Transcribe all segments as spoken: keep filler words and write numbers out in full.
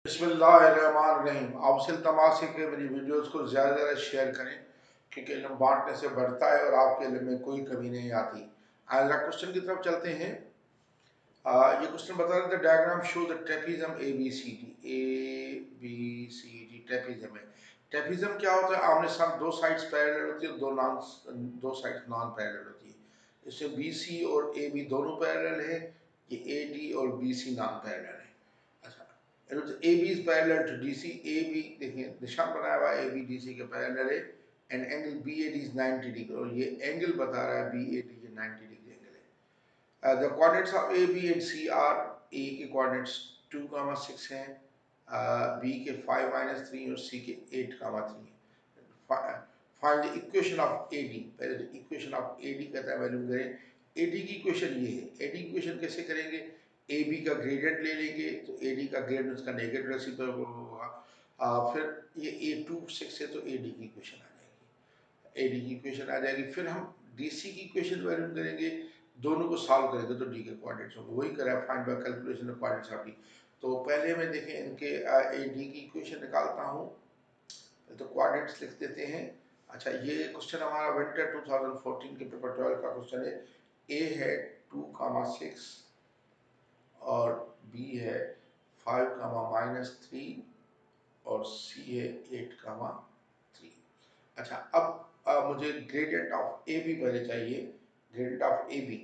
बिस्मिल्लाहिर्रहमानिर्रहीम। आप इल्तमास है कि मेरी वीडियोस को ज़्यादा से ज़्यादा शेयर करें क्योंकि इल्म बांटने से बढ़ता है और आपके इल्म में कोई कमी नहीं आती। अगला क्वेश्चन की तरफ चलते हैं। आ, ये क्वेश्चन बता रहे थे diagram show the trapezium A B C D. A B C D trapezium है। ट्रेपीजम क्या होता है? आमने सामने दो साइड्स पैरेलल होती है, दो नॉन दो साइड्स नॉन पैरेलल होती है। इसमें बी सी और ए बी दोनों पैरेलल है। ये ए डी और बी सी नॉन पैरेलल है। अच्छा, A B is parallel to D C. A B देखिए निशान बनाया हुआ है, ए बी डी सी के पैरेलल है and angle B A D is ninety degree और ये एंगल बता रहा है बी ए डी ये नाइंटी डिग्री एंगल है। Uh, the coordinates of A, B and C are A के coordinates टू, सिक्स हैं, uh, B के फाइव माइनस थ्री और C के eight, three. Find the equation of A D। पहले तो equation of A D का value करें। A D की इक्वेशन ये है। A D की इक्वेशन कैसे करेंगे? A B का ग्रेडियंट ले लेंगे तो A D का ग्रेडियंट उसका नेगेटिव रेसिप्रोकल होगा। uh, फिर ये A टू सिक्स है तो A D की इक्वेशन आ जाएगी। A D की इक्वेशन आ जाएगी। फिर हम D C की इक्वेशन वैल्यू करेंगे, दोनों को सॉल्व करेंगे तो डी के कोऑर्डिनेट्स होंगे। वही करा find by calculation of coordinates of D. तो पहले मैं देखें इनके ए डी की इक्वेशन निकालता हूँ। तो कोऑर्डिनेट्स लिख देते हैं। अच्छा, ये क्वेश्चन हमारा विंटर टू थाउजेंड फोर्टीन के पेपर ट्वेल्व का क्वेश्चन है। ए है टू कामा सिक्स और बी है फाइव कामा माइनस थ्री और सी है एट कामा थ्री। अच्छा, अब आ, मुझे ग्रेडियंट ऑफ ए बी पहले चाहिए। Gradient of A B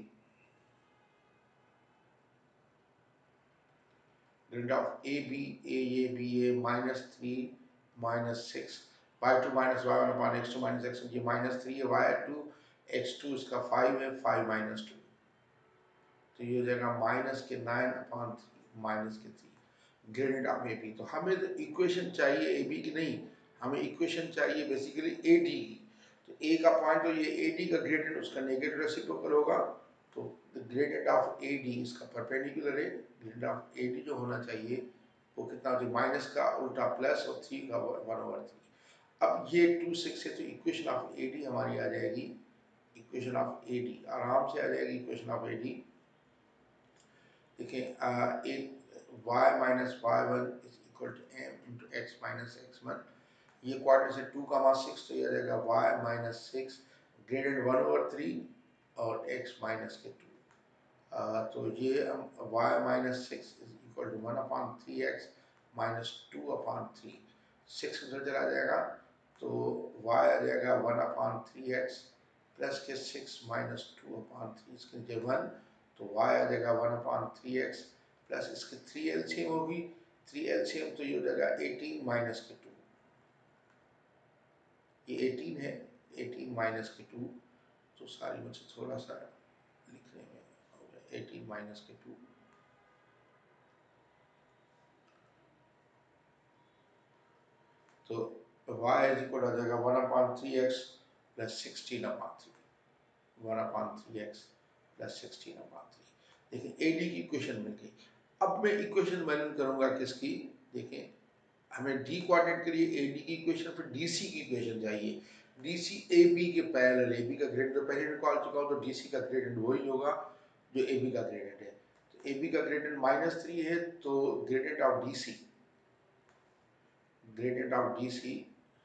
gradient of A B, A A B A minus three minus six, Y two minus Y one upon X two minus X, ये minus three है, Y two X two इसका five है, five minus two तो ये हो जाएगा minus के nine upon three minus के three. Gradient of A B. तो हमें तो इक्वेशन चाहिए ए बी की नहीं, हमें इक्वेशन चाहिए बेसिकली ए डी की। तो ए का पॉइंट तो ये ए डी का ग्रेडियंट उसका नेगेटिव रेसिप्रोकल होगा। तो ग्रेडियंट ऑफ ए डी इसका परपेंडिकुलर है। ग्रेडियंट ऑफ ए डी जो होना चाहिए वो कितना हो जाए? माइनस का उल्टा प्लस और थ्री का वन ओवर थ्री। अब ये टू सिक्स है तो इक्वेशन ऑफ ए डी हमारी आ जाएगी। इक्वेशन ऑफ ए डी आराम से आ जाएगी। इक्वेशन ऑफ ए डी देखिए, एक Y minus Y one is equal to M into X minus X one. ये क्वाड्रेंट से टू कामा सिक्स तो ये आ जाएगा Y minus six graded one over three और एक्स माइनस के टू। Uh, तो ये हम y minus six is equal to one upon three X minus two upon three. Six उधर चला जाएगा तो y आ जाएगा one upon three x plus के six minus two upon three, इसके नीचे वन तो y आ जाएगा one upon three x plus इसके थ्री एलसीएम होगी। थ्री एलसीएम तो ये हो जाएगा एटीन माइनस के टू। ये एटीन है, एटीन माइनस के टू तो सारी मुझे थोड़ा सा लिखने में एटीन माइनस के टू तो y इज इक्वल आ जाएगा one upon three x plus sixteen upon three. One upon three x plus sixteen upon three. देखिए ए डी की इक्वेशन मिल गई। अब मैं इक्वेशन वैल्यू करूंगा किसकी? देखें, हमें डी कोऑर्डिनेट के लिए ए डी की इक्वेशन, फिर डी सी की इक्वेशन चाहिए। डी सी ए बी के पैरेलल। ए बी का ग्रेडियंट तो पहले निकाल चुका हूं तो डी सी का ग्रेडियंट वही होगा जो ए बी का ग्रेडियंट है। तो ए बी का ग्रेडियंट माइनस थ्री है तो gradient of D C gradient of D C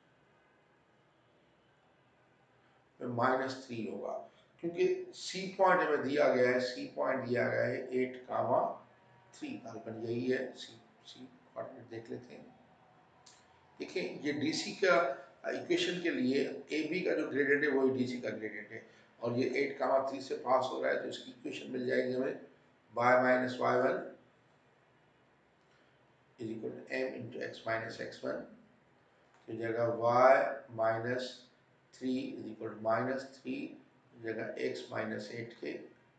minus three होगा क्योंकि सी पॉइंट हमें दिया गया है। सी पॉइंट दिया गया है एट कामा थ्री, काल्पनिक यही है। सी सी कोऑर्डिनेट देख लेते हैं। देखिए, ये डीसी का इक्वेशन के लिए ए बी का जो ग्रेडियंट है वही डीसी का ग्रेडियंट है और ये एट कामा थ्री से पास हो रहा है तो इसकी इक्वेशन मिल जाएगी हमें Y minus Y one is equal to M into X minus X one. तो जगह Y minus three is equal to minus three जगह x माइनस एट के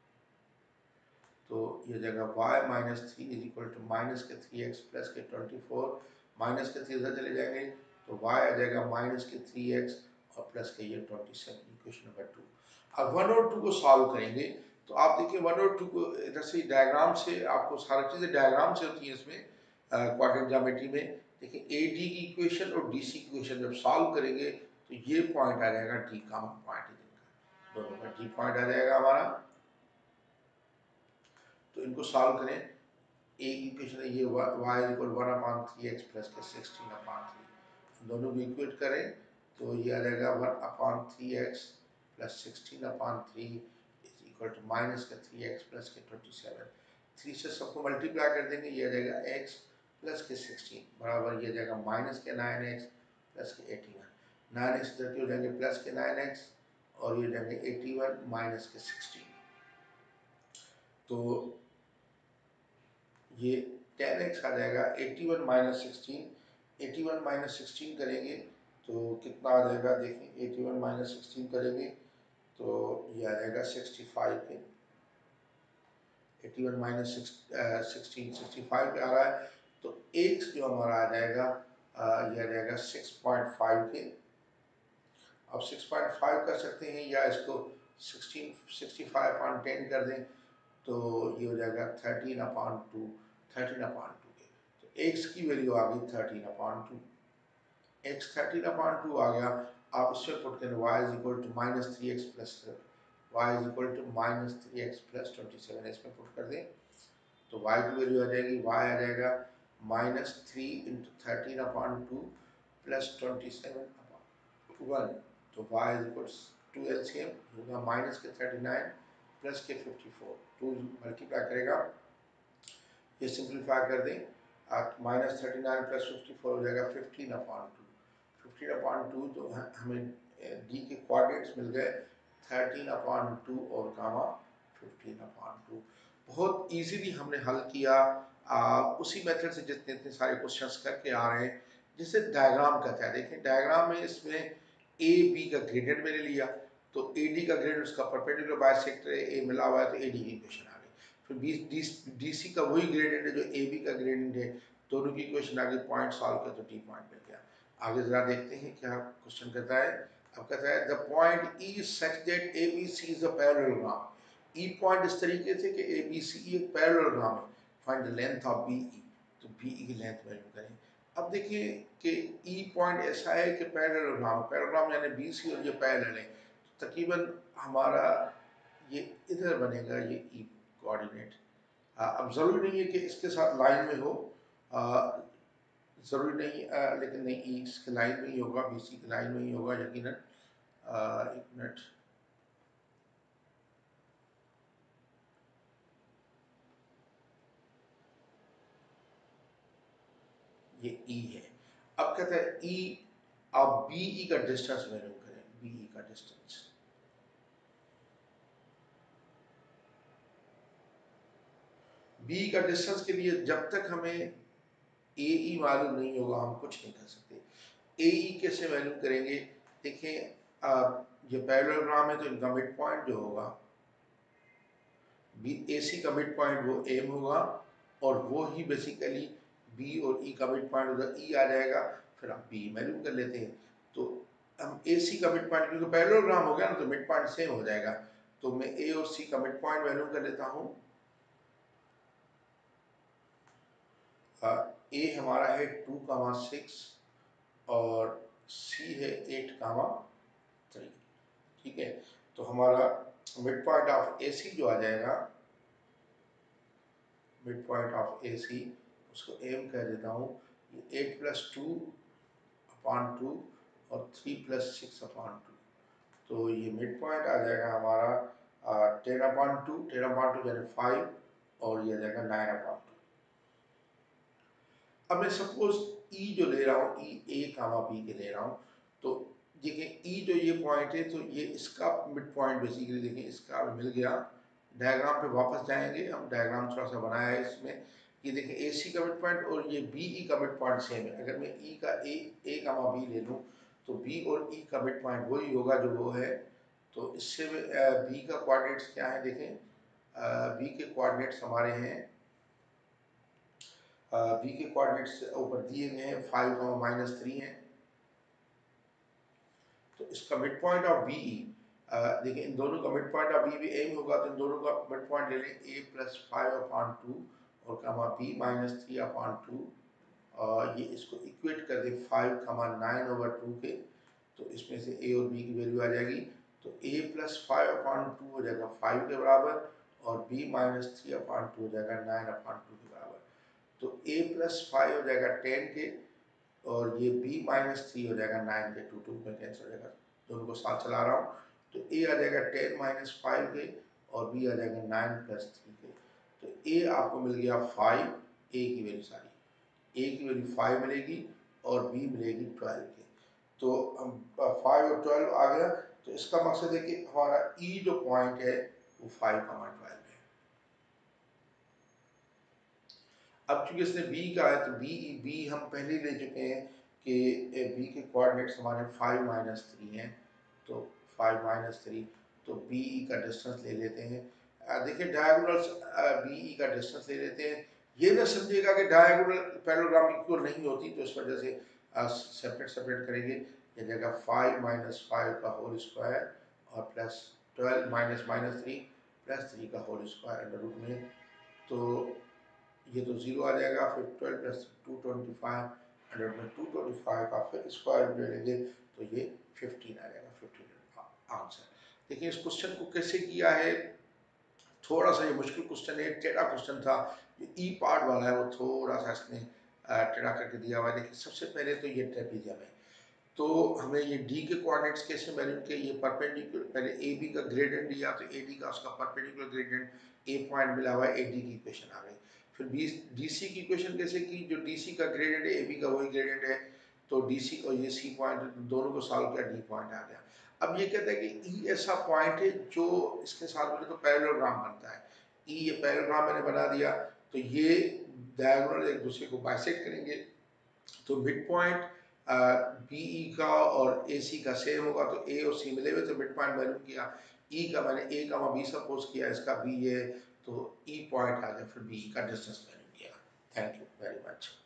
तो ये जगह y minus three is equal to minus के three x plus के twenty four. Minus के थ्री इधर चले जाएंगे तो y आ जाएगा माइनस के थ्री एक्स और प्लस के ये twenty seven. Equation number two. अब वन और टू को सॉल्व करेंगे तो आप देखिए वन और टू को इधर से डायग्राम से आपको सारी चीज़ें डायग्राम से होती हैं इसमें क्वाड्रेंट ज्योमेट्री में। देखिए ए डी की इक्वेशन और डी सी की इक्वेशन जब सॉल्व करेंगे तो ये पॉइंट आ जाएगा डी का पॉइंट, दोनों का डी पॉइंट आ जाएगा हमारा। तो इनको सॉल्व करें। एक इक्वेशन है ये y is equal one upon three x plus के सिक्सटीन अपॉन थ्री, दोनों को इक्वेट करें तो ये आ जाएगा one upon three x plus sixteen upon three is equal to minus का थ्री एक्स प्लस के ट्वेंटी सेवन। थ्री से सबको मल्टीप्लाई कर देंगे, ये आ जाएगा x प्लस के सिक्सटीन बराबर ये आ जाएगा माइनस के नाइन एक्स प्लस के एटी वन। नाइन एक्स इधर हो जाएंगे प्लस के नाइन एक्स और ये जाएंगे एटी वन माइनस के सिक्सटीन। तो ये टेन एक्स आ जाएगा eighty one minus sixteen, eighty one minus sixteen करेंगे तो कितना आ जाएगा देखें, एटी वन माइनस सिक्सटीन करेंगे तो ये आ जाएगा सिक्सटी फाइव के, eighty one minus sixteen sixty five पे आ रहा है। तो एक्स जो हमारा आ जाएगा आ, ये आ जाएगा सिक्स पॉइंट फाइव के। अब सिक्स पॉइंट फाइव कर सकते हैं या इसको sixteen sixty five upon ten कर दें तो ये हो जाएगा thirteen upon two, thirteen upon two के। तो एक्स की वैल्यू आ गई thirteen upon two, x thirteen upon two आ गया। आप इसमें पुट करें y is equal to minus three x plus y is equal to minus three x plus twenty seven, इसमें पुट कर दें तो y की वैल्यू आ जाएगी, y आ जाएगा minus three into thirteen upon two plus twenty seven upon one. तो y is equal to LCM होगा माइनस के थर्टी नाइन प्लस के फिफ्टी फोर, टू मल्टीप्लाई करेगा, ये सिंप्लीफाई कर दें आप minus thirty nine plus fifty four हो जाएगा fifteen upon two, fifteen upon two. तो हमें डी के कोऑर्डिनेट्स मिल गए थर्टीन अपॉन टू और कामा फिफ्टीन अपॉन टू। बहुत इजीली हमने हल किया आ, उसी मेथड से जितने इतने सारे क्वेश्चंस करके आ रहे हैं जिसे डायग्राम कहता है। देखें डायग्राम में इसमें ए बी का ग्रेडियंट मैंने लिया तो ए डी का ग्रेडियंट उसका परपेंडिकुलर बाइसेक्टर ए मिला हुआ है तो ए डी की इक्वेशन आ गई। फिर बी डी डी सी का वही ग्रेडियंट है जो ए बी का ग्रेडियंट है, दोनों की इक्वेशन आ गई, पॉइंट सॉल्व किया तो डी पॉइंट मिल गया। आगे जरा देखते हैं क्या क्वेश्चन कहता है। अब कहता है the point E such that A B C is a parallelogram. E point इस तरीके से कि ए बी सी एक पैरेललोग्राम है, find the length of B E. तो बी ई की लेंथ वैल्यू करें। अब देखिए कि ई पॉइंट ऐसा है कि पैरेललोग्राम, पैरेललोग्राम यानी बी सी और ये पैरेलल है, तो तकरीबन हमारा ये इधर बनेगा ये ई कोऑर्डिनेट। अब ज़रूरी नहीं है कि इसके साथ लाइन में हो, ज़रूरी नहीं आ, लेकिन नहीं ई इसके लाइन में ही होगा, बी सी की लाइन में ही होगा यकीनन। एक मिनट, ये ई है। अब कहते हैं ई, आप बी ई का डिस्टेंस वैल्यू करें, बी ई का डिस्टेंस। बी का डिस्टेंस के लिए जब तक हमें ए ई मालूम नहीं होगा हम कुछ नहीं कर सकते। ए ई कैसे वैल्यू करेंगे, देखें ये पैरेललोग्राम है तो इनका मिड पॉइंट जो होगा बी ए सी का मिड पॉइंट वो एम होगा और वो ही बेसिकली बी और ई का मिड पॉइंट होगा, ई आ जाएगा फिर हम बी वैल्यू कर लेते हैं। तो हम ए सी का मिड पॉइंट क्योंकि पैरेललोग्राम हो गया ना तो मिड पॉइंट सेम हो जाएगा, तो मैं ए और सी का मिड पॉइंट वैल्यू कर लेता हूँ। ए हमारा है टू कामा सिक्स और सी है एट कामा थ्री, ठीक है। तो हमारा mid point of A C जो आ जाएगा, mid point of A C उसको एम कह देता हूँ, eight plus two upon two और three plus six upon two, तो ये मिड पॉइंट आ जाएगा हमारा ten upon two, ten upon two यानी फाइव और ये आ जाएगा नाइन अपॉन टू। अब मैं सपोज ई जो ले रहा हूँ, ई ए कामा बी के ले रहा हूँ, तो देखें ई जो ये पॉइंट है तो ये इसका मिड पॉइंट बेसिकली देखें इसका मिल गया। डायग्राम पे वापस जाएंगे, हम डायग्राम थोड़ा सा बनाया है इसमें, ये देखें ए सी का मिड पॉइंट और ये बी ई का मिड पॉइंट सेम है। अगर मैं ई का ए ए कामा बी ले लूँ तो बी और ई का मिड पॉइंट वही होगा जो वो है। तो इससे बी का कोऑर्डिनेट्स क्या है देखें, बी के कोऑर्डिनेट्स हमारे हैं, बी के कोऑर्डिनेट्स ऊपर दिए गए हैं, फाइव कामा माइनस थ्री हैं। तो इसका mid point of B E, देखिए इन दोनों का मिड पॉइंट ऑफ बी भी एम होगा तो इन दोनों का मिड पॉइंट ले लें A plus five upon two और comma B minus three upon two, और ये इसको इक्वेट कर दें five comma nine over two के, तो इसमें से ए और बी की वैल्यू आ जाएगी। तो A plus five upon two हो जाएगा फाइव के बराबर और B minus three upon two हो जाएगा नाइन अपॉन टू के बराबर। तो ए प्लस फाइव हो जाएगा टेन के, और ये बी माइनस थ्री हो जाएगा नाइन के, टू टू में कैंसिल हो जाएगा, दोनों को साथ चला रहा हूँ। तो ए आ जाएगा टेन माइनस फाइव के, और बी आ जाएगा नाइन प्लस थ्री के। तो ए आपको मिल गया फाइव, ए की वैल्यू सारी, ए की वैल्यू फाइव मिलेगी और बी मिलेगी ट्वेल्व के। तो फाइव और ट्वेल्व आ गया। तो इसका मकसद है कि हमारा ई जो पॉइंट है वो फाइव कमा ट्वेल्व है। अब चूंकि इसने बी का है तो बी बी हम पहले ही ले चुके हैं कि बी के कोऑर्डिनेट्स हमारे फाइव माइनस थ्री हैं, तो फाइव माइनस थ्री, तो बी का डिस्टेंस ले लेते हैं। देखिए डायगोनल्स बी का डिस्टेंस ले लेते हैं। ये ना समझिएगा कि डायगोनल पैरेललोग्राम इक्वल नहीं होती, तो इस वजह से सेपरेट सेपरेट करेंगे। ये जगह फाइव माइनस फाइव का होल स्क्वायर और plus twelve minus minus three plus three का होल स्क्वायर अंडर रूट में, तो ये तो जीरो आ जाएगा। फिर twelve plus two twenty five under में टू ट्वेंटी फाइव का फिर स्क्वायर ले लेंगे, तो ये फिफ्टीन आ जाएगा, फिफ्टीन आंसर। देखिए इस क्वेश्चन को कैसे किया है, थोड़ा सा ये मुश्किल क्वेश्चन है, टेढ़ा क्वेश्चन था। जो ई पार्ट वाला है वो थोड़ा सा इसने टेढ़ा करके दिया हुआ है। देखिए सबसे पहले तो ये ट्रेपीजियम है, तो हमें ये डी के कोऑर्डिनेट्स कैसे मालूम के, ये परपेंडिकुलर, पहले ए बी का ग्रेडियंट लिया तो ए डी का उसका परपेंडिकुलर ग्रेडियंट ए पॉइंट मिला हुआ है, ए डी की इक्वेशन आ गई। फिर बी डी सी की इक्वेशन कैसे की, जो डी सी का ग्रेडियंट है ए बी का वही ग्रेडियंट है, तो डी सी और ये सी पॉइंट दोनों को सॉल्व किया, डी पॉइंट आ गया। अब ये कहता है कि ई ऐसा पॉइंट है जो इसके साथ मिले तो पैरेललोग्राम बनता है। ई ये पैरेललोग्राम मैंने बना दिया, तो ये डायगोनल एक दूसरे को बाइसेक्ट करेंगे, तो मिड पॉइंट बीई का और ए सी का सेम होगा, तो ए और सी मिले हुए तो मिड पॉइंट मालूम किया। ई का मैंने ए का बी सपोज किया, इसका बी है, तो ई पॉइंट आ गया, फिर बी का डिस्टेंस मालूम किया। Thank you very much.